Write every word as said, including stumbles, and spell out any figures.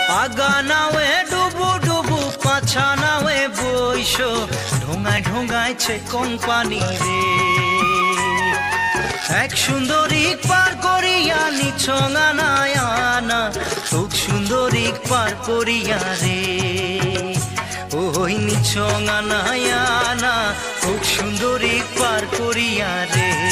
আগা নাওয়ে ডুবু ডুবু পাছা নাওয়ে বইস ঢোঙায় ঢোঙাইছে কোন পানি রে এক সুন্দরী পার করিয়া নিছঙা নায়ানা সুখ সুন্দরী পার করিয়া রে ওই নিছঙা নায়ানা সুখ সুন্দরী পার করিয়া রে।